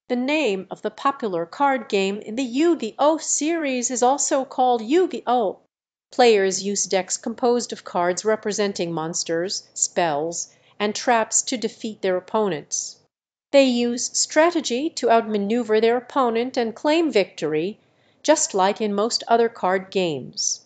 The name of the popular card game in the Yu-Gi-Oh series is also called Yu-Gi-Oh! Players use decks composed of cards representing monsters, spells, and traps to defeat their opponents. They use strategy to outmaneuver their opponent and claim victory, just like in most other card games.